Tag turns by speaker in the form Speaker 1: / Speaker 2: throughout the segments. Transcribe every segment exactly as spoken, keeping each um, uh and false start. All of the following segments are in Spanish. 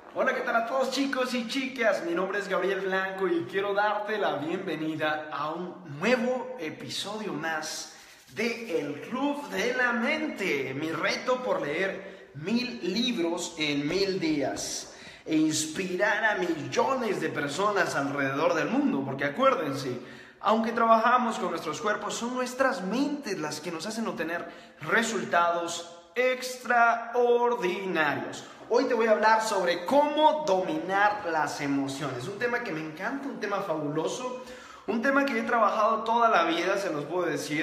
Speaker 1: Hola, ¿qué tal a todos chicos y chicas? Mi nombre es Gabriel Blanco y quiero darte la bienvenida a un nuevo episodio más de El Club de la Mente, mi reto por leer mil libros en mil días e inspirar a millones de personas alrededor del mundo, porque acuérdense, aunque trabajamos con nuestros cuerpos, son nuestras mentes las que nos hacen obtener resultados extraordinarios. Hoy te voy a hablar sobre cómo dominar las emociones, un tema que me encanta, un tema fabuloso, un tema que he trabajado toda la vida, se los puedo decir,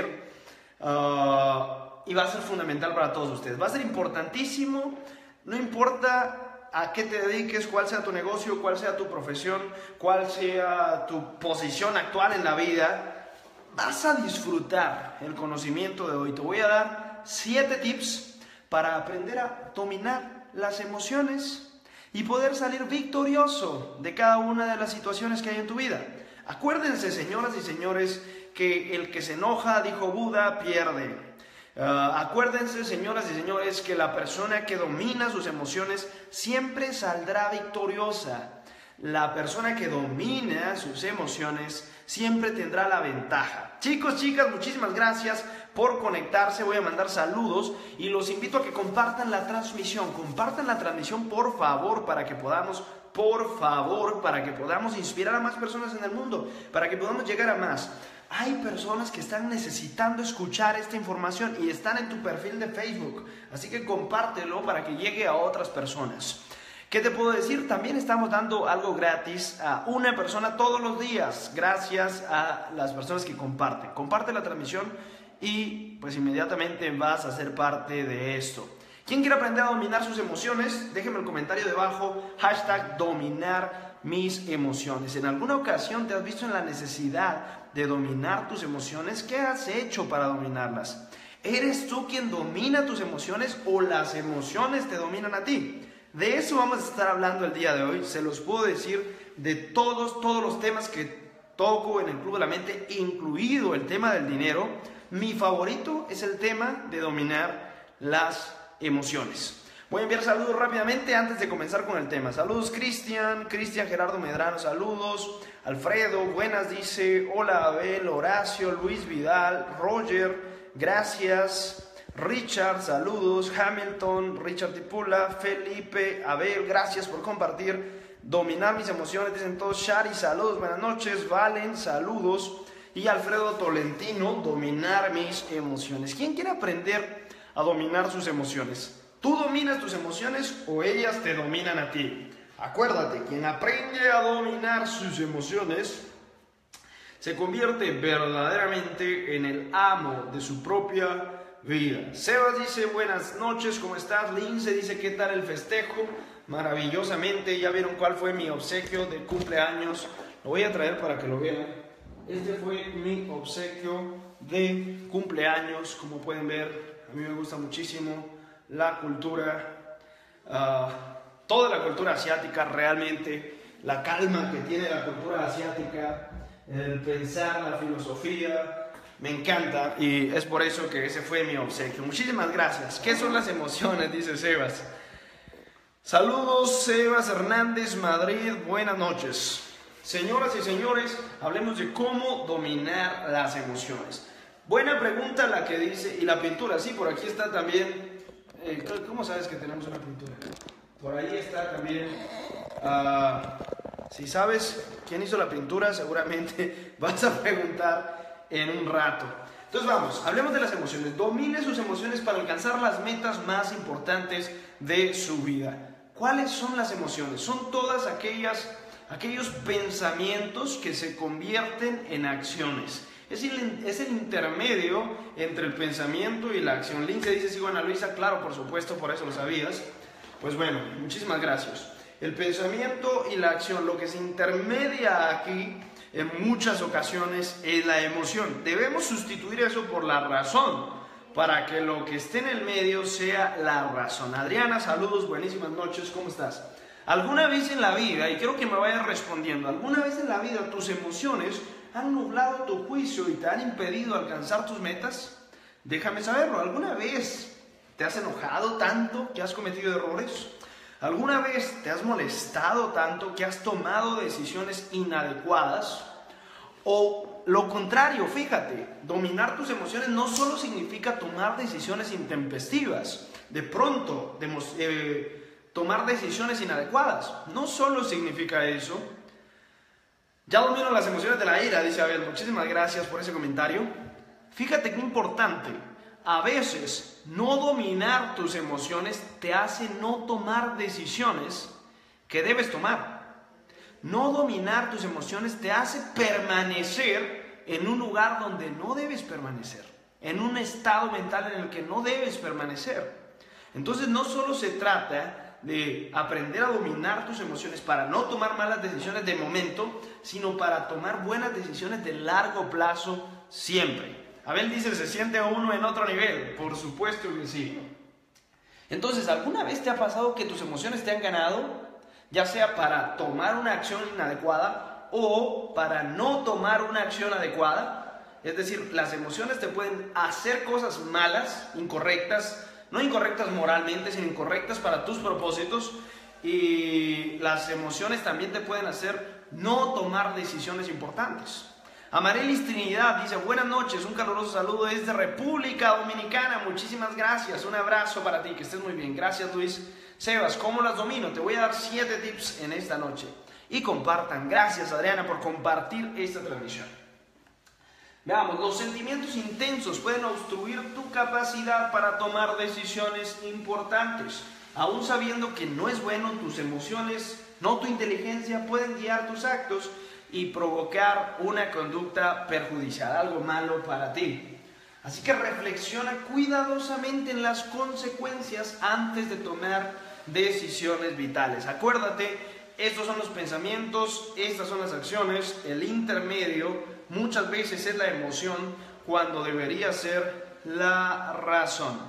Speaker 1: uh, y va a ser fundamental para todos ustedes, va a ser importantísimo, no importa a qué te dediques, cuál sea tu negocio, cuál sea tu profesión, cuál sea tu posición actual en la vida, vas a disfrutar el conocimiento de hoy. Te voy a dar siete tips para aprender a dominar las emociones y poder salir victorioso de cada una de las situaciones que hay en tu vida. Acuérdense, señoras y señores, que el que se enoja, dijo Buda, pierde. Uh, acuérdense, señoras y señores, que la persona que domina sus emociones siempre saldrá victoriosa. La persona que domina sus emociones siempre tendrá la ventaja. Chicos, chicas, muchísimas gracias por conectarse. Voy a mandar saludos y los invito a que compartan la transmisión. Compartan la transmisión, por favor, para que podamos, por favor, para que podamos inspirar a más personas en el mundo, para que podamos llegar a más. Hay personas que están necesitando escuchar esta información y están en tu perfil de Facebook, así que compártelo para que llegue a otras personas. ¿Qué te puedo decir? También estamos dando algo gratis a una persona todos los días, gracias a las personas que comparten. Comparte la transmisión y pues inmediatamente vas a ser parte de esto. ¿Quién quiere aprender a dominar sus emociones? Déjenme el comentario debajo, hashtag dominar mis emociones. ¿En alguna ocasión te has visto en la necesidad de dominar tus emociones? ¿Qué has hecho para dominarlas? ¿Eres tú quien domina tus emociones o las emociones te dominan a ti? De eso vamos a estar hablando el día de hoy. Se los puedo decir de todos, todos los temas que toco en el Club de la Mente, incluido el tema del dinero. Mi favorito es el tema de dominar las emociones. Voy a enviar saludos rápidamente antes de comenzar con el tema. Saludos Cristian, Cristian Gerardo Medrano, saludos. Alfredo, buenas, dice. Hola Abel, Horacio, Luis Vidal, Roger, gracias. Richard, saludos. Hamilton, Richard Tipula, Felipe, Abel, gracias por compartir. Dominar mis emociones, dicen todos. Shari, saludos, buenas noches. Valen, saludos. Y Alfredo Tolentino, dominar mis emociones. ¿Quién quiere aprender a dominar sus emociones? ¿Tú dominas tus emociones o ellas te dominan a ti? Acuérdate, quien aprende a dominar sus emociones se convierte verdaderamente en el amo de su propia vida. Sebas dice, buenas noches, ¿cómo estás? Lince dice, ¿qué tal el festejo? Maravillosamente, ya vieron cuál fue mi obsequio de cumpleaños. Lo voy a traer para que lo vean. Este fue mi obsequio de cumpleaños. Como pueden ver, a mí me gusta muchísimo la cultura, uh, toda la cultura asiática, realmente, la calma que tiene la cultura asiática, el pensar, la filosofía. Me encanta y es por eso que ese fue mi obsequio. Muchísimas gracias. ¿Qué son las emociones? Dice Sebas. Saludos, Sebas Hernández, Madrid. Buenas noches. Señoras y señores, hablemos de cómo dominar las emociones. Buena pregunta la que dice, y la pintura, sí, por aquí está también. Eh, ¿Cómo sabes que tenemos una pintura? Por ahí está también. Uh, si sabes quién hizo la pintura, seguramente vas a preguntar en un rato. Entonces vamos, hablemos de las emociones. Domine sus emociones para alcanzar las metas más importantes de su vida. ¿Cuáles son las emociones? Son todas aquellas, aquellos pensamientos que se convierten en acciones. Es el, es el intermedio entre el pensamiento y la acción. Lince dice, sí, Ana Luisa, claro, por supuesto, por eso lo sabías. Pues bueno, muchísimas gracias. El pensamiento y la acción, lo que se intermedia aquí en muchas ocasiones es la emoción. Debemos sustituir eso por la razón, para que lo que esté en el medio sea la razón. Adriana, saludos, buenísimas noches, ¿cómo estás? ¿Alguna vez en la vida, y quiero que me vayas respondiendo, alguna vez en la vida tus emociones han nublado tu juicio y te han impedido alcanzar tus metas? Déjame saberlo. ¿Alguna vez te has enojado tanto que has cometido errores? ¿Alguna vez te has molestado tanto que has tomado decisiones inadecuadas? O lo contrario, fíjate, dominar tus emociones no solo significa tomar decisiones intempestivas, de pronto, de, eh, tomar decisiones inadecuadas. No solo significa eso. Ya domino las emociones de la ira, dice Abel. Muchísimas gracias por ese comentario. Fíjate qué importante. A veces, no dominar tus emociones te hace no tomar decisiones que debes tomar. No dominar tus emociones te hace permanecer en un lugar donde no debes permanecer, en un estado mental en el que no debes permanecer. Entonces, no solo se trata de aprender a dominar tus emociones para no tomar malas decisiones de momento, sino para tomar buenas decisiones de largo plazo siempre. Abel dice, se siente uno en otro nivel. Por supuesto que sí. Entonces, ¿alguna vez te ha pasado que tus emociones te han ganado? Ya sea para tomar una acción inadecuada o para no tomar una acción adecuada. Es decir, las emociones te pueden hacer cosas malas, incorrectas, no incorrectas moralmente, sino incorrectas para tus propósitos. Y las emociones también te pueden hacer no tomar decisiones importantes. Amarelis Trinidad dice, buenas noches, un caluroso saludo desde República Dominicana, muchísimas gracias, un abrazo para ti, que estés muy bien, gracias Luis. Sebas, ¿cómo las domino? Te voy a dar siete tips en esta noche. Y compartan, gracias Adriana por compartir esta transmisión. Veamos, los sentimientos intensos pueden obstruir tu capacidad para tomar decisiones importantes. Aún sabiendo que no es bueno, tus emociones, no tu inteligencia, pueden guiar tus actos y provocar una conducta perjudicial, algo malo para ti. Así que reflexiona cuidadosamente en las consecuencias antes de tomar decisiones vitales. Acuérdate, estos son los pensamientos, estas son las acciones, el intermedio muchas veces es la emoción cuando debería ser la razón.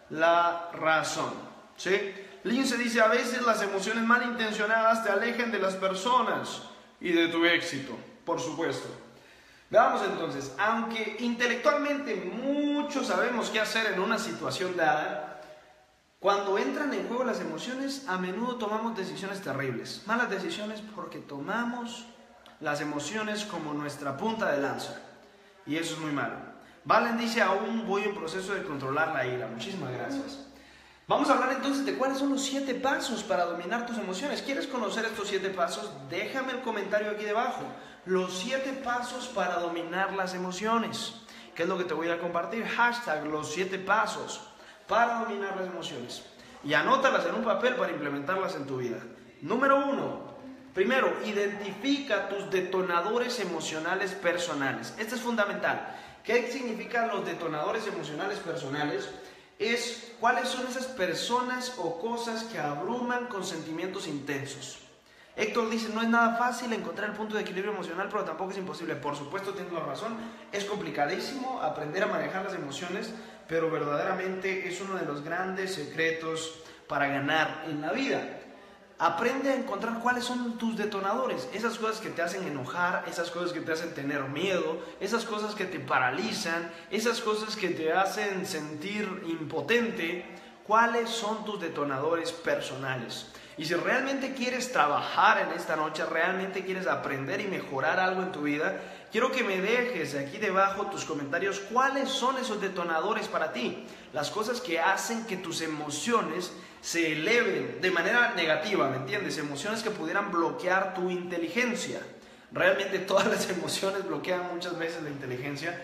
Speaker 1: La razón, ¿sí? Lince dice, a veces las emociones malintencionadas te alejan de las personas y de tu éxito, por supuesto. Veamos entonces, aunque intelectualmente muchos sabemos qué hacer en una situación dada, cuando entran en juego las emociones, a menudo tomamos decisiones terribles. Malas decisiones porque tomamos las emociones como nuestra punta de lanza. Y eso es muy malo. Valen dice, aún voy en proceso de controlar la ira. Muchísimas gracias. Vamos a hablar entonces de cuáles son los siete pasos para dominar tus emociones. ¿Quieres conocer estos siete pasos? Déjame el comentario aquí debajo. Los siete pasos para dominar las emociones. ¿Qué es lo que te voy a compartir? Hashtag los siete pasos para dominar las emociones. Y anótalas en un papel para implementarlas en tu vida. Número uno. Primero, identifica tus detonadores emocionales personales. Esto es fundamental. ¿Qué significan los detonadores emocionales personales? Es cuáles son esas personas o cosas que abruman con sentimientos intensos. Héctor dice, no es nada fácil encontrar el punto de equilibrio emocional, pero tampoco es imposible. Por supuesto, tienes la razón. Es complicadísimo aprender a manejar las emociones, pero verdaderamente es uno de los grandes secretos para ganar en la vida. Aprende a encontrar cuáles son tus detonadores, esas cosas que te hacen enojar, esas cosas que te hacen tener miedo, esas cosas que te paralizan, esas cosas que te hacen sentir impotente. ¿Cuáles son tus detonadores personales? Y si realmente quieres trabajar en esta noche, realmente quieres aprender y mejorar algo en tu vida, quiero que me dejes aquí debajo tus comentarios cuáles son esos detonadores para ti, las cosas que hacen que tus emociones se eleven de manera negativa, ¿me entiendes? Emociones que pudieran bloquear tu inteligencia. Realmente todas las emociones bloquean muchas veces la inteligencia,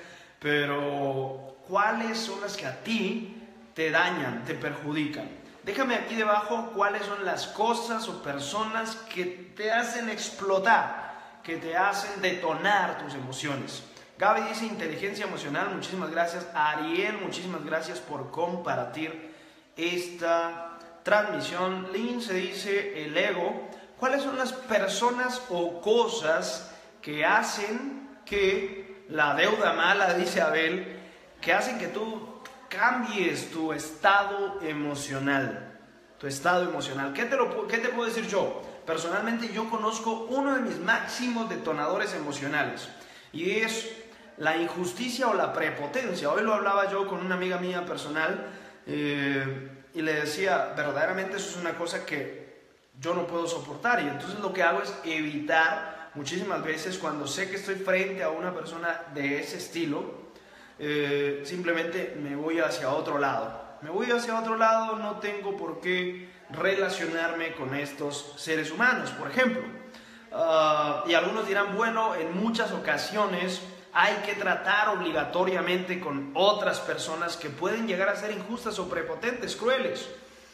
Speaker 1: pero ¿cuáles son las que a ti te dañan, te perjudican? Déjame aquí debajo cuáles son las cosas o personas que te hacen explotar, que te hacen detonar tus emociones. Gaby dice inteligencia emocional, muchísimas gracias. Ariel, muchísimas gracias por compartir esta transmisión. Lynn se dice el ego. ¿Cuáles son las personas o cosas que hacen que la deuda mala, dice Abel, que hacen que tú cambies tu estado emocional? Tu estado emocional. ¿Qué te, lo, ¿Qué te puedo decir yo? Personalmente yo conozco uno de mis máximos detonadores emocionales y es la injusticia o la prepotencia. Hoy lo hablaba yo con una amiga mía personal eh, y le decía, verdaderamente eso es una cosa que yo no puedo soportar. Y entonces lo que hago es evitar muchísimas veces, cuando sé que estoy frente a una persona de ese estilo, eh, simplemente me voy hacia otro lado. Me voy hacia otro lado, no tengo por qué relacionarme con estos seres humanos, por ejemplo. Uh, y algunos dirán, bueno, en muchas ocasiones hay que tratar obligatoriamente con otras personas que pueden llegar a ser injustas o prepotentes, crueles.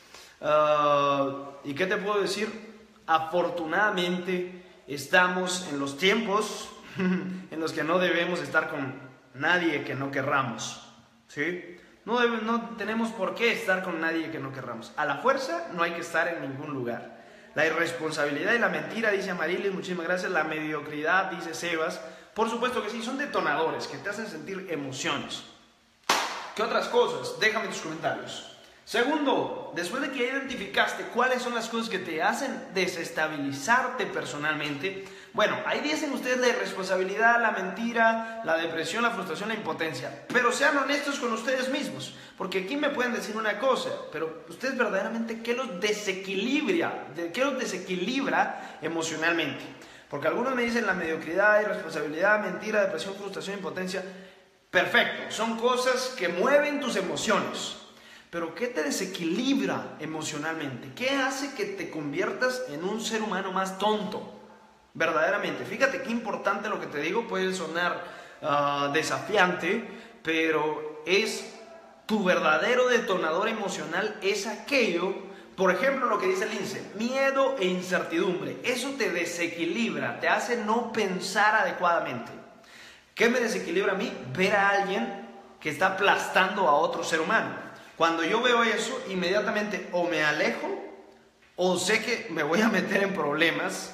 Speaker 1: Uh, ¿Y qué te puedo decir? Afortunadamente estamos en los tiempos en los que no debemos estar con nadie que no querramos, ¿sí? No, debe, no tenemos por qué estar con nadie que no querramos. A la fuerza no hay que estar en ningún lugar. La irresponsabilidad y la mentira, dice Amarilis, muchísimas gracias. La mediocridad, dice Sebas. Por supuesto que sí, son detonadores que te hacen sentir emociones. ¿Qué otras cosas? Déjame tus comentarios. Segundo, después de que ya identificaste cuáles son las cosas que te hacen desestabilizarte personalmente, bueno, ahí dicen ustedes la irresponsabilidad, la mentira, la depresión, la frustración, la impotencia. Pero sean honestos con ustedes mismos, porque aquí me pueden decir una cosa, pero ustedes verdaderamente, ¿qué los desequilibra? ¿Qué los desequilibra emocionalmente? Porque algunos me dicen la mediocridad, irresponsabilidad, mentira, depresión, frustración, impotencia. Perfecto, son cosas que mueven tus emociones. Pero ¿qué te desequilibra emocionalmente? ¿Qué hace que te conviertas en un ser humano más tonto? Verdaderamente, fíjate qué importante lo que te digo, puede sonar uh, desafiante, pero es tu verdadero detonador emocional, es aquello, por ejemplo, lo que dice Lince, miedo e incertidumbre. Eso te desequilibra, te hace no pensar adecuadamente. ¿Qué me desequilibra a mí? Ver a alguien que está aplastando a otro ser humano. Cuando yo veo eso, inmediatamente o me alejo o sé que me voy a meter en problemas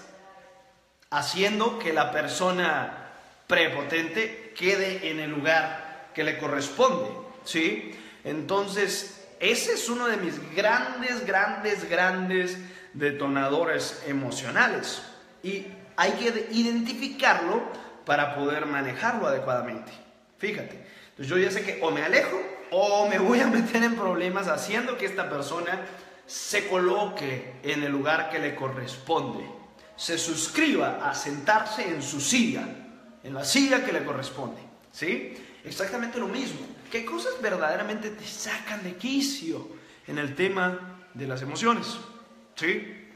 Speaker 1: haciendo que la persona prepotente quede en el lugar que le corresponde, ¿sí? Entonces, ese es uno de mis grandes, grandes, grandes detonadores emocionales. Y hay que identificarlo para poder manejarlo adecuadamente. Fíjate, entonces yo ya sé que o me alejo o me voy a meter en problemas haciendo que esta persona se coloque en el lugar que le corresponde, se suscriba a sentarse en su silla, en la silla que le corresponde, ¿sí? Exactamente lo mismo. ¿Qué cosas verdaderamente te sacan de quicio en el tema de las emociones? ¿Sí?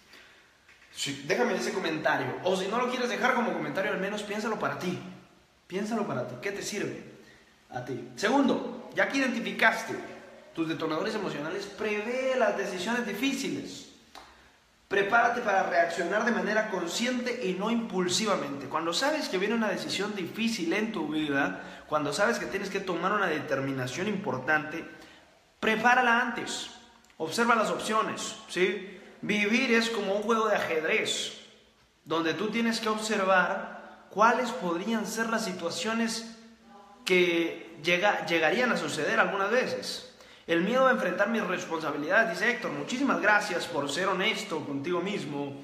Speaker 1: Sí, déjame ese comentario, o si no lo quieres dejar como comentario, al menos piénsalo para ti, piénsalo para ti, ¿qué te sirve a ti? Segundo, ya que identificaste tus detonadores emocionales, prevé las decisiones difíciles. Prepárate para reaccionar de manera consciente y no impulsivamente. Cuando sabes que viene una decisión difícil en tu vida, cuando sabes que tienes que tomar una determinación importante, prepárala antes. Observa las opciones, ¿sí? Vivir es como un juego de ajedrez, donde tú tienes que observar cuáles podrían ser las situaciones que llega, llegarían a suceder algunas veces. El miedo a enfrentar mis responsabilidades, dice Héctor, muchísimas gracias por ser honesto contigo mismo.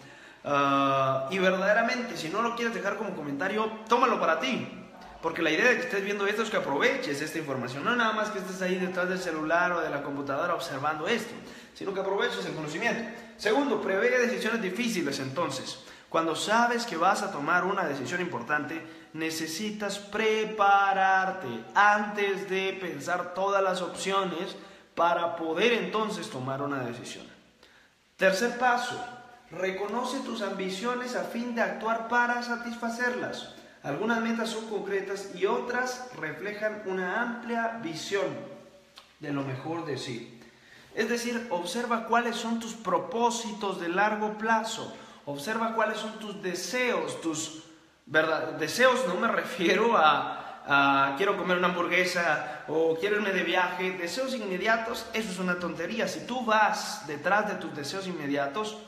Speaker 1: Uh, y verdaderamente, si no lo quieres dejar como comentario, tómalo para ti. Porque la idea de que estés viendo esto es que aproveches esta información. No nada más que estés ahí detrás del celular o de la computadora observando esto, sino que aproveches el conocimiento. Segundo, prevé decisiones difíciles entonces. Cuando sabes que vas a tomar una decisión importante, necesitas prepararte antes de pensar todas las opciones para poder entonces tomar una decisión. Tercer paso, reconoce tus ambiciones a fin de actuar para satisfacerlas. Algunas metas son concretas y otras reflejan una amplia visión de lo mejor de sí. Es decir, observa cuáles son tus propósitos de largo plazo. Observa cuáles son tus deseos, tus ¿verdad? Deseos no me refiero a, a quiero comer una hamburguesa o quiero irme de viaje. Deseos inmediatos, eso es una tontería. Si tú vas detrás de tus deseos inmediatos,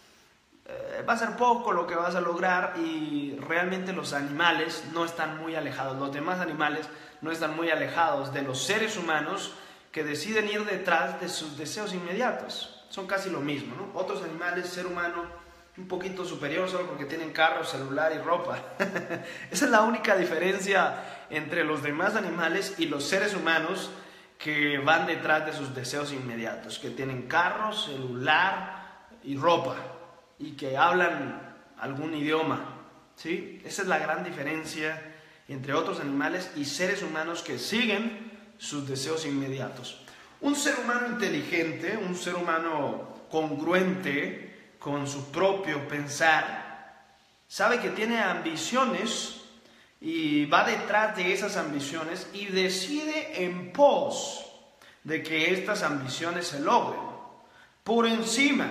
Speaker 1: eh, va a ser poco lo que vas a lograr y realmente los animales no están muy alejados. Los demás animales no están muy alejados de los seres humanos que deciden ir detrás de sus deseos inmediatos. Son casi lo mismo, ¿no? Otros animales, ser humano un poquito superior solo porque tienen carro, celular y ropa. Esa es la única diferencia entre los demás animales y los seres humanos que van detrás de sus deseos inmediatos, que tienen carro, celular y ropa. y que hablan algún idioma, ¿sí? Esa es la gran diferencia entre otros animales y seres humanos que siguen sus deseos inmediatos. Un ser humano inteligente, un ser humano congruente con su propio pensar, sabe que tiene ambiciones y va detrás de esas ambiciones y decide en pos de que estas ambiciones se logren por encima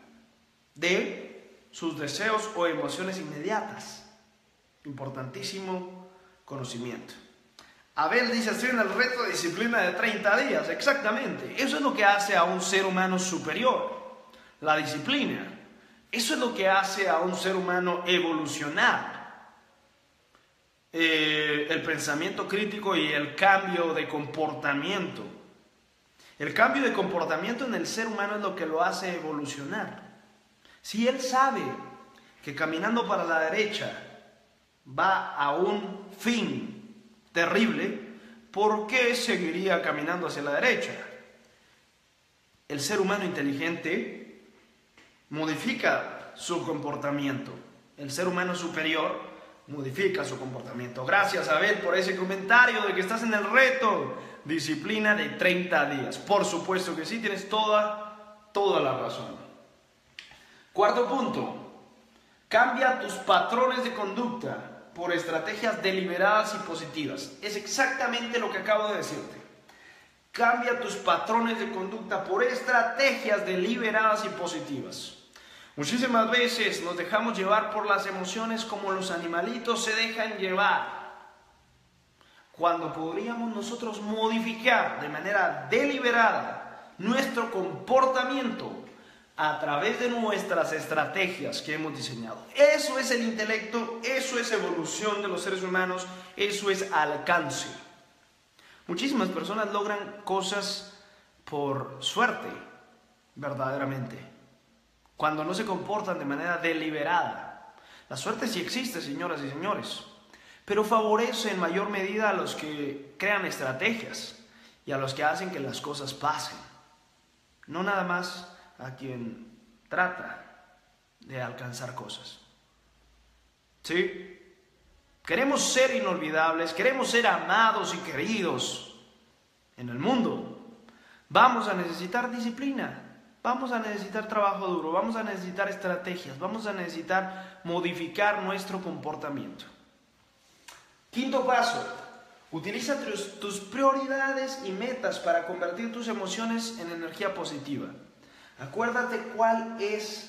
Speaker 1: de sus deseos o emociones inmediatas. Importantísimo conocimiento. Abel dice, estoy en el reto de disciplina de treinta días. Exactamente. Eso es lo que hace a un ser humano superior. La disciplina. Eso es lo que hace a un ser humano evolucionar. Eh, el pensamiento crítico y el cambio de comportamiento. El cambio de comportamiento en el ser humano es lo que lo hace evolucionar. Si él sabe que caminando para la derecha va a un fin terrible, ¿por qué seguiría caminando hacia la derecha? El ser humano inteligente modifica su comportamiento. El ser humano superior modifica su comportamiento. Gracias, Abel, por ese comentario de que estás en el reto. Disciplina de treinta días. Por supuesto que sí, tienes toda, toda la razón. Cuarto punto. Cambia tus patrones de conducta por estrategias deliberadas y positivas. Es exactamente lo que acabo de decirte. Cambia tus patrones de conducta por estrategias deliberadas y positivas. Muchísimas veces nos dejamos llevar por las emociones como los animalitos se dejan llevar, cuando podríamos nosotros modificar de manera deliberada nuestro comportamiento a través de nuestras estrategias que hemos diseñado. Eso es el intelecto, eso es evolución de los seres humanos, eso es alcance. Muchísimas personas logran cosas por suerte, verdaderamente, cuando no se comportan de manera deliberada. La suerte sí existe, señoras y señores, pero favorece en mayor medida a los que crean estrategias y a los que hacen que las cosas pasen, no nada más a quien trata de alcanzar cosas. ¿Sí? Queremos ser inolvidables, queremos ser amados y queridos en el mundo. Vamos a necesitar disciplina, vamos a necesitar trabajo duro, vamos a necesitar estrategias, vamos a necesitar modificar nuestro comportamiento. Quinto paso, utiliza tus, tus prioridades y metas para convertir tus emociones en energía positiva. Acuérdate cuál es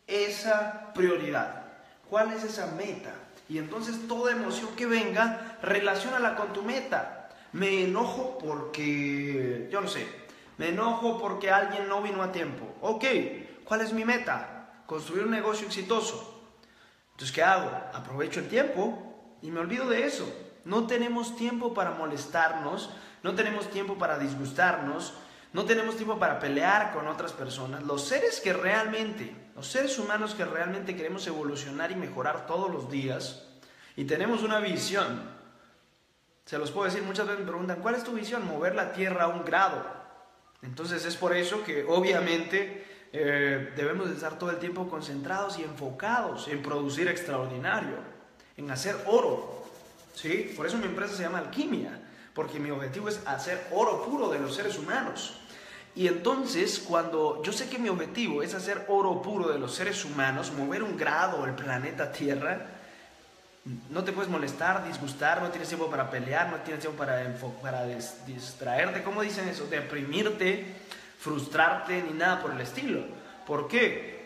Speaker 1: esa prioridad, cuál es esa meta. Y entonces toda emoción que venga, relaciónala con tu meta. Me enojo porque, yo no sé, me enojo porque alguien no vino a tiempo. Ok, ¿cuál es mi meta? Construir un negocio exitoso. Entonces, ¿qué hago? Aprovecho el tiempo y me olvido de eso. No tenemos tiempo para molestarnos, no tenemos tiempo para disgustarnos, no tenemos tiempo para pelear con otras personas. Los seres que realmente, los seres humanos que realmente queremos evolucionar y mejorar todos los días y tenemos una visión, se los puedo decir, muchas veces me preguntan, ¿cuál es tu visión? Mover la Tierra a un grado. Entonces es por eso que obviamente eh, debemos de estar todo el tiempo concentrados y enfocados en producir extraordinario, en hacer oro, ¿sí? Por eso mi empresa se llama Alquimia, porque mi objetivo es hacer oro puro de los seres humanos. Y entonces, cuando yo sé que mi objetivo es hacer oro puro de los seres humanos, mover un grado el planeta Tierra, no te puedes molestar, disgustar, no tienes tiempo para pelear, no tienes tiempo para, para dis distraerte, ¿cómo dicen eso? Deprimirte, frustrarte, ni nada por el estilo. ¿Por qué?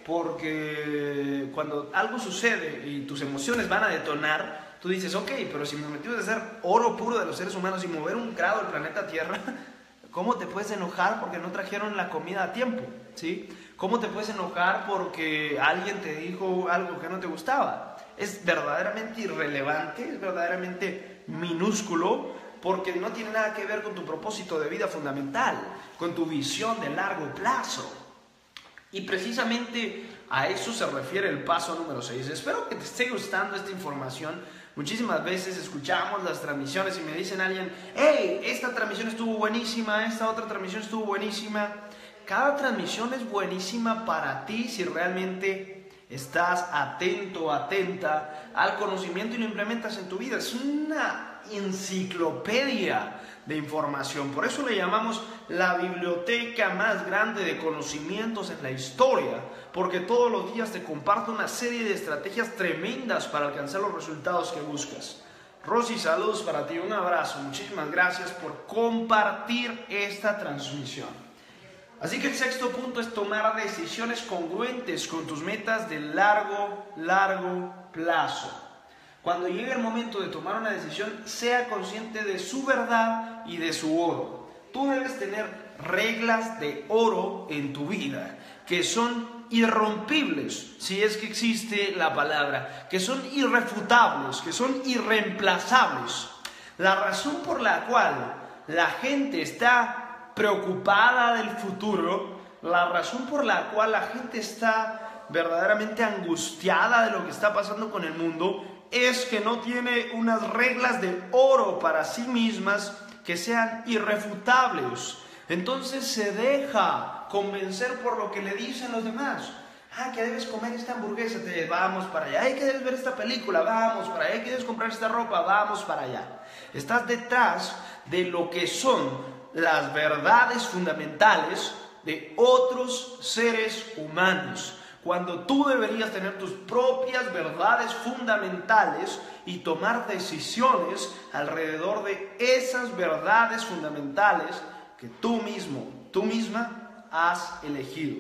Speaker 1: Porque cuando algo sucede y tus emociones van a detonar, tú dices, ok, pero si mi objetivo es hacer oro puro de los seres humanos y mover un grado del planeta Tierra, ¿cómo te puedes enojar porque no trajeron la comida a tiempo? ¿Sí? ¿Cómo te puedes enojar porque alguien te dijo algo que no te gustaba? Es verdaderamente irrelevante, es verdaderamente minúsculo, porque no tiene nada que ver con tu propósito de vida fundamental, con tu visión de largo plazo. Y precisamente a eso se refiere el paso número seis. Espero que te esté gustando esta información. Muchísimas veces escuchamos las transmisiones y me dicen a alguien, hey, esta transmisión estuvo buenísima, esta otra transmisión estuvo buenísima. Cada transmisión es buenísima para ti si realmente estás atento, atenta al conocimiento y lo implementas en tu vida. Es una enciclopedia de información. Por eso le llamamos la biblioteca más grande de conocimientos en la historia, porque todos los días te comparte una serie de estrategias tremendas para alcanzar los resultados que buscas. Rosy, saludos para ti, un abrazo, muchísimas gracias por compartir esta transmisión. Así que el sexto punto es tomar decisiones congruentes con tus metas de largo, largo plazo. Cuando llegue el momento de tomar una decisión, sea consciente de su verdad y de su oro. Tú debes tener reglas de oro en tu vida, que son irrompibles, si es que existe la palabra, que son irrefutables, que son irreemplazables. La razón por la cual la gente está preocupada del futuro, la razón por la cual la gente está verdaderamente angustiada de lo que está pasando con el mundo, es que no tiene unas reglas de oro para sí mismas que sean irrefutables. Entonces se deja convencer por lo que le dicen los demás. Ah, que debes comer esta hamburguesa, te vamos para allá. Ay, que debes ver esta película, vamos para allá. Que debes comprar esta ropa, vamos para allá. Estás detrás de lo que son las verdades fundamentales de otros seres humanos, cuando tú deberías tener tus propias verdades fundamentales y tomar decisiones alrededor de esas verdades fundamentales que tú mismo, tú misma has elegido.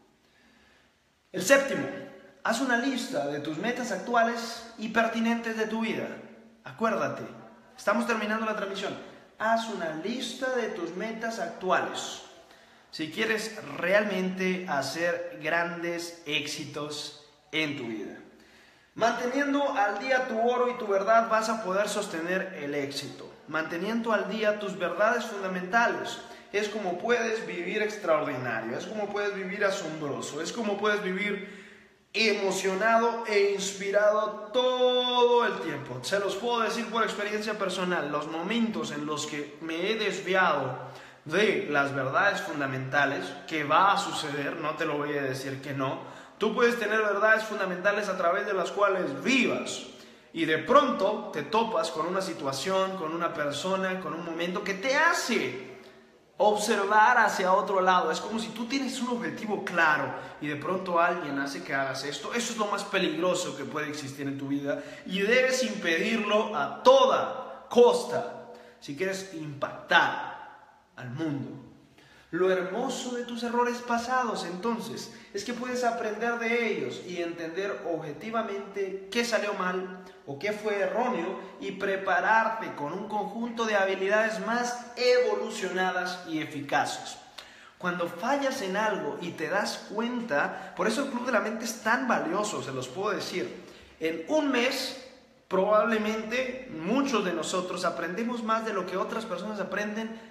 Speaker 1: El séptimo, haz una lista de tus metas actuales y pertinentes de tu vida. Acuérdate, estamos terminando la transmisión. Haz una lista de tus metas actuales si quieres realmente hacer grandes éxitos en tu vida. Manteniendo al día tu oro y tu verdad vas a poder sostener el éxito. Manteniendo al día tus verdades fundamentales es como puedes vivir extraordinario, es como puedes vivir asombroso, es como puedes vivir emocionado e inspirado todo el tiempo. Se los puedo decir por experiencia personal, los momentos en los que me he desviado de las verdades fundamentales, que va a suceder, no te lo voy a decir que no. Tú puedes tener verdades fundamentales a través de las cuales vivas y de pronto te topas con una situación, con una persona, con un momento que te hace observar hacia otro lado. Es como si tú tienes un objetivo claro y de pronto alguien hace que hagas esto. Eso es lo más peligroso que puede existir en tu vida y debes impedirlo a toda costa si quieres impactar al mundo. Lo hermoso de tus errores pasados, entonces, es que puedes aprender de ellos y entender objetivamente qué salió mal o qué fue erróneo y prepararte con un conjunto de habilidades más evolucionadas y eficaces. Cuando fallas en algo y te das cuenta, por eso el Club de la Mente es tan valioso, se los puedo decir. En un mes, probablemente muchos de nosotros aprendemos más de lo que otras personas aprenden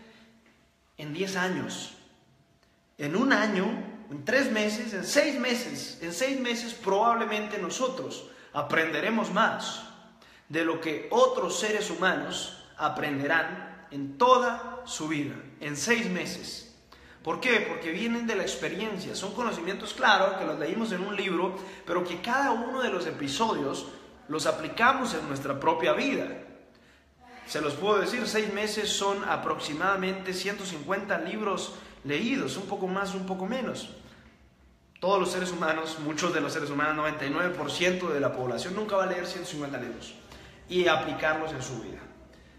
Speaker 1: en diez años, en un año, en tres meses, en seis meses, en seis meses probablemente nosotros aprenderemos más de lo que otros seres humanos aprenderán en toda su vida, en seis meses. ¿Por qué? Porque vienen de la experiencia, son conocimientos, claro, que los leímos en un libro, pero que cada uno de los episodios los aplicamos en nuestra propia vida. Se los puedo decir, seis meses son aproximadamente ciento cincuenta libros leídos, un poco más, un poco menos. Todos los seres humanos, muchos de los seres humanos, noventa y nueve por ciento de la población nunca va a leer ciento cincuenta libros y aplicarlos en su vida.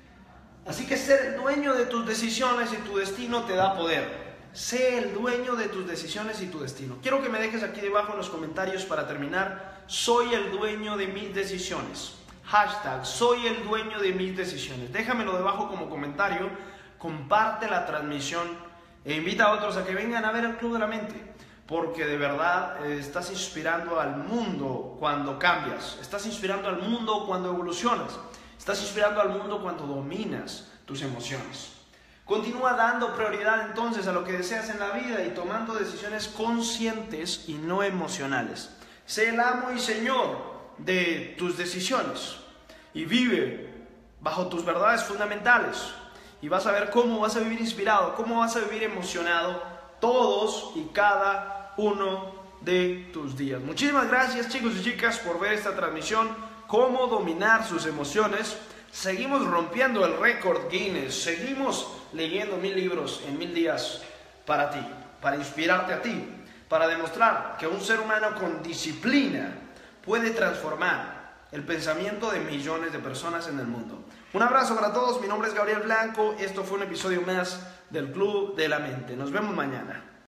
Speaker 1: Así que ser dueño de tus decisiones y tu destino te da poder. Sé el dueño de tus decisiones y tu destino. Quiero que me dejes aquí debajo en los comentarios para terminar. Soy el dueño de mis decisiones. Hashtag, soy el dueño de mis decisiones. Déjamelo debajo como comentario, comparte la transmisión e invita a otros a que vengan a ver el Club de la Mente, porque de verdad eh, estás inspirando al mundo cuando cambias, estás inspirando al mundo cuando evolucionas, estás inspirando al mundo cuando dominas tus emociones. Continúa dando prioridad entonces a lo que deseas en la vida y tomando decisiones conscientes y no emocionales. Sé el amo y señor de tus decisiones y vive bajo tus verdades fundamentales y vas a ver cómo vas a vivir inspirado, cómo vas a vivir emocionado todos y cada uno de tus días. Muchísimas gracias, chicos y chicas, por ver esta transmisión, cómo dominar sus emociones. Seguimos rompiendo el récord Guinness, seguimos leyendo mil libros en mil días para ti, para inspirarte a ti, para demostrar que un ser humano con disciplina puede transformar el pensamiento de millones de personas en el mundo. Un abrazo para todos, mi nombre es Gabriel Blanco, esto fue un episodio más del Club de la Mente. Nos vemos mañana.